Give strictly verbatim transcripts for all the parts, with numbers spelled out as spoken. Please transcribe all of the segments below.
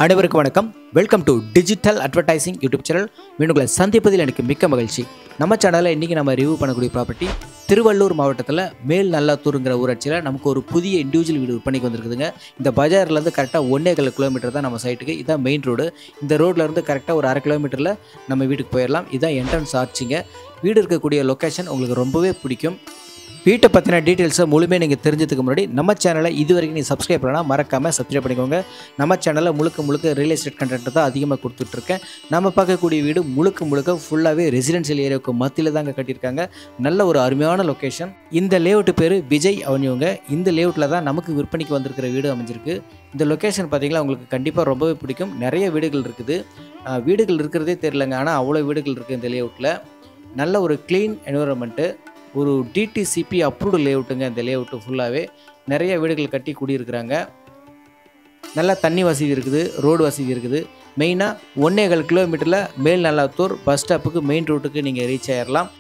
அனைவருக்கும் வணக்கம். Welcome to digital advertising YouTube channel. மீண்டும் சந்திப்பதில் எனக்கு மிக்க மகிழ்ச்சி. நம்ம சேனலில் இன்றைக்கி நம்ம ரிவ்யூ பண்ணக்கூடிய ப்ராப்பர்ட்டி திருவள்ளூர் மாவட்டத்தில் மேல் நல்லாத்தூருங்கிற ஊராட்சியில் நமக்கு ஒரு புதிய இண்டிவிஜுவல் வீடு விற்பனைக்கு வந்திருக்குதுங்க. இந்த பஜார்லேருந்து கரெக்டாக ஒன்றே கால் கிலோமீட்டர் தான் நம்ம சைட்டுக்கு. இதான் மெயின் ரோடு. இந்த ரோட்லேருந்து கரெக்டாக ஒரு அரை கிலோமீட்டரில் நம்ம வீட்டுக்கு போயிடலாம். இதான் என்ட்ரன்ஸ் ஆர்ச்சிங்க. வீடு இருக்கக்கூடிய லொக்கேஷன் உங்களுக்கு ரொம்பவே பிடிக்கும். வீட்டை பற்றின டீட்டெயில்ஸை முழுமையாக நீங்கள் தெரிஞ்சதுக்கு முன்னாடி நம்ம சேனலை இது வரைக்கும் நீங்கள் சப்ஸ்கிரைப் பண்ணலாம், மறக்காமல் சப்ஸ்கிரைப் பண்ணிக்கோங்க. நம்ம சேனலில் முழுக்க முழுக்க ரியல் எஸ்டேட் கண்டென்ட் தான் அதிகமாக கொடுத்துட்ருக்கேன். நம்ம பார்க்கக்கூடிய வீடு முழுக்க முழுக்க ஃபுல்லாகவே ரெசிடென்ஷியல் ஏரியாவுக்கு மத்தியில் தாங்க கட்டியிருக்காங்க. நல்ல ஒரு அருமையான லொக்கேஷன். இந்த லேஅவுட்டு பேர் விஜய் அவனியோங்க. இந்த லேஅவுட்டில் தான் நமக்கு விற்பனைக்கு வந்திருக்கிற வீடு அமைஞ்சிருக்கு. இந்த லொக்கேஷன் பார்த்தீங்கன்னா உங்களுக்கு கண்டிப்பாக ரொம்பவே பிடிக்கும். நிறைய வீடுகள் இருக்குது. வீடுகள் இருக்கிறதே தெரியலங்க, ஆனால் அவ்வளோ வீடுகள் இருக்குது இந்த லேஅவுட்டில். நல்ல ஒரு க்ளீன் என்விரான்மெண்ட்டு, ஒரு டிடிசிபி அப்ரூவ்டு லேஅவுட்டுங்க. இந்த லேஅவுட்டு ஃபுல்லாகவே நிறைய வீடுகள் கட்டி குடியிருக்கிறாங்க. நல்லா தண்ணி வசதி இருக்குது, ரோடு வசதி இருக்குது. மெயினாக ஒன்றே கால் கிலோமீட்டரில் மேல் நல்லாத்தூர் பஸ் ஸ்டாப்புக்கு மெயின் ரோட்டுக்கு நீங்கள் ரீச் ஆகிடலாம்.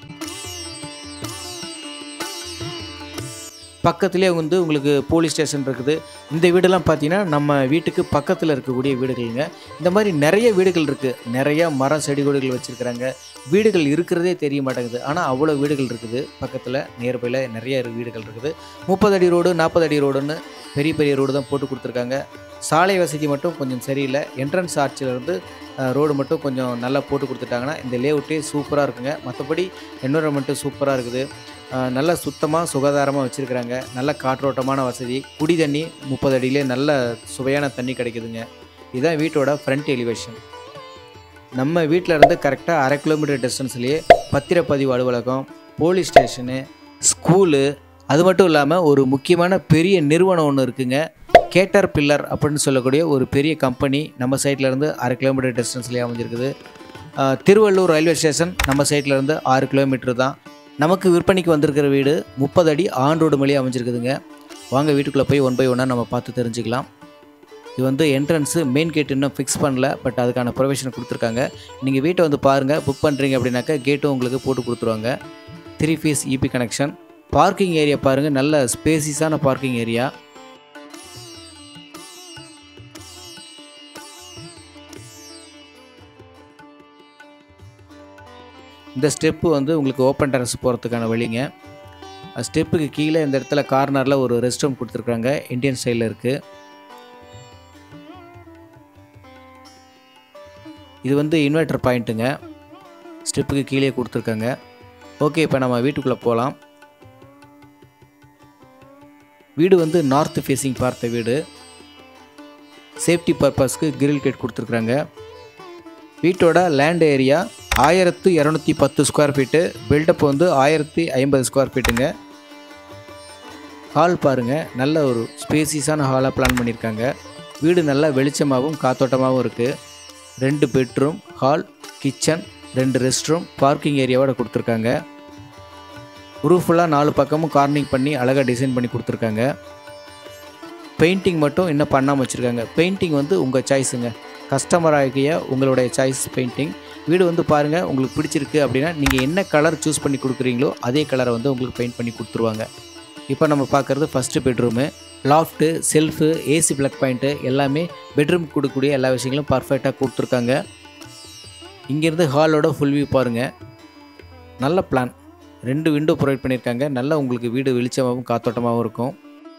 பக்கத்துலேயே வந்து உங்களுக்கு போலீஸ் ஸ்டேஷன் இருக்குது. இந்த வீடெல்லாம் பார்த்தீங்கன்னா நம்ம வீட்டுக்கு பக்கத்தில் இருக்கக்கூடிய வீடுகளுங்க. இந்த மாதிரி நிறைய வீடுகள் இருக்குது. நிறையா மரம் செடி கொடிகள் வச்சுருக்கிறாங்க. வீடுகள் இருக்கிறதே தெரிய மாட்டேங்குது, ஆனால் அவ்வளோ வீடுகள் இருக்குது. பக்கத்தில் நியர்பையில் நிறைய வீடுகள் இருக்குது. முப்பது அடி ரோடு, நாற்பது அடி ரோடுன்னு பெரிய பெரிய ரோடு தான் போட்டு கொடுத்துருக்காங்க. சாலை வசதி மட்டும் கொஞ்சம் சரியில்லை. என்ட்ரன்ஸ் ஆர்ச்சிலேருந்து ரோடு மட்டும் கொஞ்சம் நல்லா போட்டு கொடுத்துட்டாங்கன்னா இந்த லேஅவுட்டே சூப்பராக இருக்குங்க. மற்றபடி என்விரான்மெண்ட்டு சூப்பராக இருக்குது. நல்லா சுத்தமாக சுகாதாரமாக வச்சுருக்கிறாங்க. நல்ல காற்றோட்டமான வசதி. குடி தண்ணி முப்பது அடியிலே நல்ல சுவையான தண்ணி கிடைக்குதுங்க. இதுதான் வீட்டோட ஃப்ரண்ட் எலிவேஷன். நம்ம வீட்டில் இருந்து கரெக்டாக அரை கிலோமீட்டர் டிஸ்டன்ஸ்லேயே பத்திரப்பதிவு அலுவலகம், போலீஸ் ஸ்டேஷனு, ஸ்கூலு, அது மட்டும் இல்லாமல் ஒரு முக்கியமான பெரிய நிறுவனம் ஒன்று இருக்குங்க. கேட்டர் பில்லர் அப்படின்னு சொல்லக்கூடிய ஒரு பெரிய கம்பெனி நம்ம சைட்லேருந்து அரை கிலோமீட்டர் டிஸ்டன்ஸ்லேயே அமைஞ்சிருக்குது. திருவள்ளூர் ரயில்வே ஸ்டேஷன் நம்ம சைட்லேருந்து ஆறு கிலோமீட்டர் தான். நமக்கு விற்பனைக்கு வந்திருக்கிற வீடு முப்பது அடி ஆன் ரோடு மேலேயே அமைஞ்சிருக்குதுங்க. வாங்க வீட்டுக்குள்ளே போய் ஒன் பை ஒன்னாக நம்ம பார்த்து தெரிஞ்சுக்கலாம். இது வந்து என்ட்ரன்ஸு, மெயின் கேட் இன்னும் ஃபிக்ஸ் பண்ணல, பட் அதுக்கான ப்ரொவிஷன் கொடுத்துருக்காங்க. நீங்கள் வீட்டை வந்து பாருங்கள். புக் பண்ணுறீங்க அப்படின்னாக்கா கேட்டும் உங்களுக்கு போட்டு கொடுத்துருவாங்க. Three phase EB connection. Parking area பாருங்கள், நல்ல ஸ்பேசிஸான பார்க்கிங் ஏரியா. இந்த ஸ்டெப்பு வந்து உங்களுக்கு ஓப்பன் டெரஸ் போகிறதுக்கான வழிங்க. ஸ்டெப்புக்கு கீழே இந்த இடத்துல கார்னரில் ஒரு ரெஸ்ட் ரூம் கொடுத்துருக்குறாங்க. இந்தியன் ஸ்டைலில் இருக்குது. இது வந்து இன்வெர்டர் பாயிண்ட்டுங்க. ஸ்டெப்புக்கு கீழே கொடுத்துருக்காங்க. ஓகே, இப்போ நம்ம வீட்டுக்குள்ளே போகலாம். வீடு வந்து நார்த் ஃபேஸிங் பார்த்த வீடு. சேஃப்டி பர்பஸ்க்கு கிரில் கேட் கொடுத்துருக்குறாங்க. வீட்டோட லேண்ட் ஏரியா ஆயிரத்து இரநூத்தி பத்து ஸ்கொயர் ஃபீட்டு. பில்டப் வந்து ஆயிரத்தி ஐம்பது ஸ்கொயர் ஃபீட்டுங்க. ஹால் பாருங்கள், நல்ல ஒரு ஸ்பேசிஸான ஹாலாக பிளான் பண்ணியிருக்காங்க. வீடு நல்லா வெளிச்சமாகவும் காத்தோட்டமாகவும் இருக்குது. ரெண்டு பெட்ரூம், ஹால், கிச்சன், ரெண்டு ரெஸ்ட் ரூம், பார்க்கிங் ஏரியாவோட கொடுத்துருக்காங்க. ரூஃபுல்லாக நாலு பக்கமும் கார்னிங் பண்ணி அழகாக டிசைன் பண்ணி கொடுத்துருக்காங்க. பெயிண்டிங் மட்டும் இன்னும் பண்ணாமல் வச்சுருக்காங்க. பெயிண்டிங் வந்து உங்கள் சாய்ஸுங்க. கஸ்டமர் ஆகிய உங்களுடைய சாய்ஸ் பெயிண்டிங். வீடு வந்து பாருங்கள், உங்களுக்கு பிடிச்சிருக்கு அப்படின்னா நீங்கள் என்ன கலர் சூஸ் பண்ணி கொடுக்குறீங்களோ அதே கலரை வந்து உங்களுக்கு பெயிண்ட் பண்ணி கொடுத்துருவாங்க. இப்போ நம்ம பார்க்குறது first bedroom. Loft, shelf, AC plug point எல்லாமே பெட்ரூம் கொடுக்கக்கூடிய எல்லா விஷயங்களும் பர்ஃபெக்டாக கொடுத்துருக்காங்க. இங்கேருந்து ஹாலோட ஃபுல் வியூ பாருங்கள். நல்ல பிளான். ரெண்டு விண்டோ ப்ரொவைட் பண்ணியிருக்காங்க. நல்லா உங்களுக்கு வீடு வெளிச்சமாகவும் காத்தோட்டமாகவும் இருக்கும்.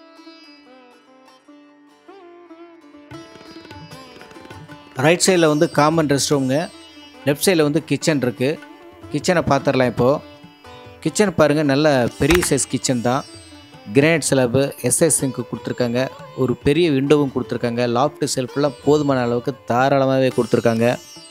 ரைட் சைடில் வந்து காமன் ரெஸ்ட் ரூமுங்க. லெஃப்ட் சைடில் வந்து கிச்சன் இருக்குது. கிச்சனை பார்த்துடலாம். இப்போது கிச்சன் பாருங்கள், நல்ல பெரிய சைஸ் கிச்சன் தான். கிரானைட் ஸ்லாபு, எஸ்எஸ் சிங்க்கு கொடுத்துருக்காங்க. ஒரு பெரிய விண்டோவும் கொடுத்துருக்காங்க. லாஃப்ட் செல்ஃபெல்லாம் போதுமான அளவுக்கு தாராளமாகவே கொடுத்துருக்காங்க.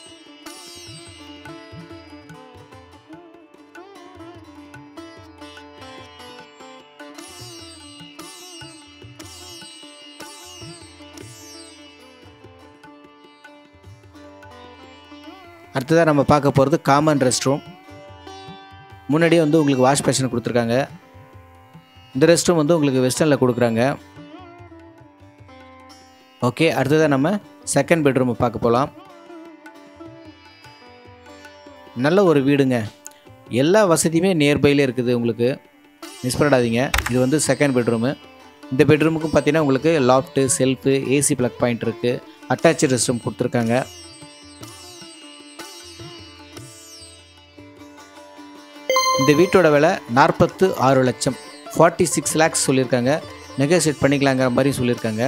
அடுத்ததாக நம்ம பார்க்க போகிறது காமன் ரெஸ்ட் ரூம். முன்னாடியே வந்து உங்களுக்கு வாஷ் பேஷன் கொடுத்துருக்காங்க. இந்த ரெஸ்ட் ரூம் வந்து உங்களுக்கு வெஸ்டர்னில் கொடுக்குறாங்க. ஓகே, அடுத்ததாக நம்ம செகண்ட் பெட்ரூமை பார்க்க போகலாம். நல்ல ஒரு வீடுங்க. எல்லா வசதியுமே நியர்பைலே இருக்குது. உங்களுக்கு மிஸ் பண்ணிடாதீங்க. இது வந்து செகண்ட் பெட்ரூமு. இந்த பெட்ரூமுக்கும் பார்த்தீங்கன்னா உங்களுக்கு loft, shelf, AC plug point இருக்குது. அட்டாச்சு ரெஸ்ட் ரூம் கொடுத்துருக்காங்க. இந்த வீட்டோட விலை நாற்பத்து ஆறு லட்சம் ஃபார்ட்டி சிக்ஸ் லேக்ஸ் சொல்லியிருக்காங்க. நெகோசியேட் பண்ணிக்கலாங்கிற மாதிரி சொல்லியிருக்காங்க.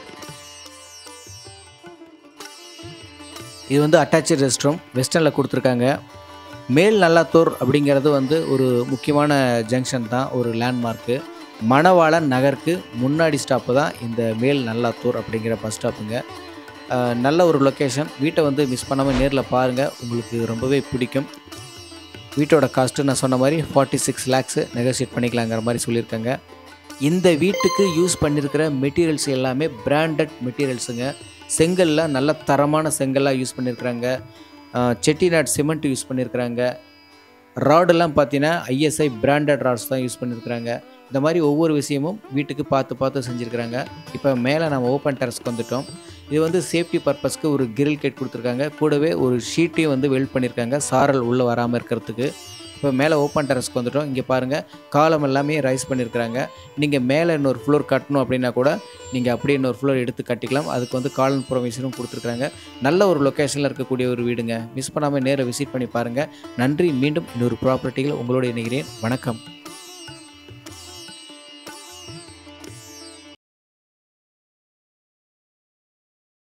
இது வந்து அட்டாச்சு ரெஸ்ட் ரூம் வெஸ்டர்னில் கொடுத்துருக்காங்க. மேல் நல்லாத்தூர் அப்படிங்கிறது வந்து ஒரு முக்கியமான ஜங்ஷன் தான், ஒரு லேண்ட்மார்க்கு. மணவாளன் நகருக்கு முன்னாடி ஸ்டாப்பு தான் இந்த மேல் நல்லாத்தூர் அப்படிங்கிற பஸ் ஸ்டாப்புங்க. நல்ல ஒரு லொக்கேஷன். வீட்டை வந்து மிஸ் பண்ணாமல் நேரில் பாருங்கள், உங்களுக்கு ரொம்பவே பிடிக்கும். வீட்டோட காஸ்ட்டு நான் சொன்ன மாதிரி ஃபார்ட்டி சிக்ஸ் லேக்ஸு நெகோசியேட் பண்ணிக்கலாங்கிற மாதிரி சொல்லியிருக்காங்க. இந்த வீட்டுக்கு யூஸ் பண்ணியிருக்கிற மெட்டீரியல்ஸ் எல்லாமே பிராண்டட் மெட்டீரியல்ஸுங்க. செங்கலில் நல்ல தரமான செங்கல்லாம் யூஸ் பண்ணியிருக்கிறாங்க. செட்டிநாட் சிமெண்ட் யூஸ் பண்ணியிருக்கிறாங்க. ராடெல்லாம் பார்த்தீங்கன்னா ஐஎஸ்ஐ பிராண்டட் ராட்ஸ் தான் யூஸ் பண்ணியிருக்கிறாங்க. இந்த மாதிரி ஒவ்வொரு விஷயமும் வீட்டுக்கு பார்த்து பார்த்து செஞ்சுருக்கிறாங்க. இப்போ மேலே நம்ம ஓப்பன் டெரஸ்க்கு வந்துவிட்டோம். இது வந்து சேஃப்டி பர்பஸ்க்கு ஒரு கிரில் கேட் கொடுத்துருக்காங்க. கூடவே ஒரு ஷீட்டையும் வந்து வெல்ட் பண்ணியிருக்காங்க, சாரல் உள்ளே வராமல் இருக்கிறதுக்கு. இப்போ மேலே ஓப்பன் டெரஸ்க்கு வந்துவிட்டோம். இங்கே பாருங்கள், காலம் எல்லாமே ரைஸ் பண்ணியிருக்கிறாங்க. நீங்கள் மேலே இன்னொரு ஃப்ளோர் கட்டணும் அப்படின்னா கூட நீங்கள் அப்படியே இன்னொரு ஃப்ளோர் எடுத்து கட்டிக்கலாம். அதுக்கு வந்து காலன் ப்ரொவிஷனும் கொடுத்துருக்குறாங்க. நல்ல ஒரு லொக்கேஷனில் இருக்கக்கூடிய ஒரு வீடுங்க. மிஸ் பண்ணாமல் நேராக விசிட் பண்ணி பாருங்கள். நன்றி. மீண்டும் இன்னொரு ப்ராப்பர்ட்டிகள் உங்களோடு இணைகிறேன். வணக்கம்.